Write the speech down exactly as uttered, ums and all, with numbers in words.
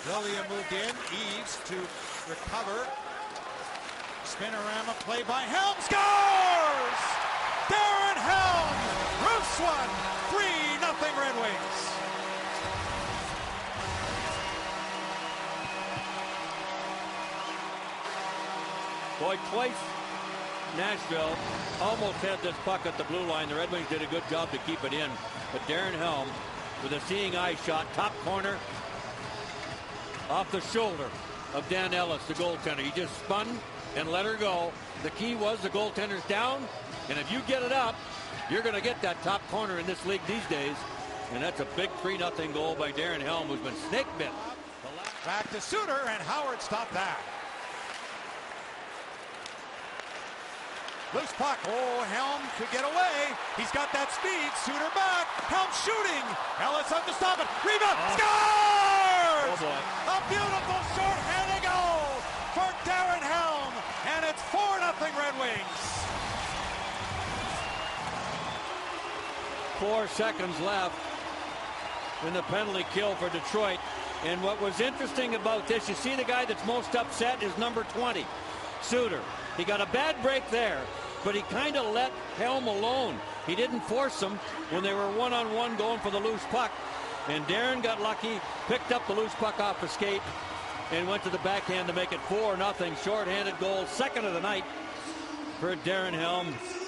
Lilia moved in. Eves to recover. Spinorama play by Helm. Scores! Darren Helm! Roofs one. three nothing Red Wings. Boy, twice Nashville almost had this puck at the blue line. The Red Wings did a good job to keep it in. But Darren Helm with a seeing eye shot, top corner, off the shoulder of Dan Ellis, the goaltender. He just spun and let her go. The key was the goaltender's down, and if you get it up, you're going to get that top corner in this league these days. And that's a big three nothing goal by Darren Helm, who's been snake bit. Back to Suter, and Howard stopped that. Loose puck. Oh, Helm could get away. He's got that speed. Suter back. Helm shooting. Ellis up to stop it. Rebound. Oh. Scores! Oh, boy. A beautiful short-handed goal for Darren Helm. And it's four nothing Red Wings. Four seconds left in the penalty kill for Detroit. And what was interesting about this, you see the guy that's most upset is number twenty, Suter. He got a bad break there, but he kind of let Helm alone. He didn't force him when they were one-on-one going for the loose puck. And Darren got lucky, picked up the loose puck off the skate, and went to the backhand to make it four nothing. Short-handed goal, second of the night for Darren Helm.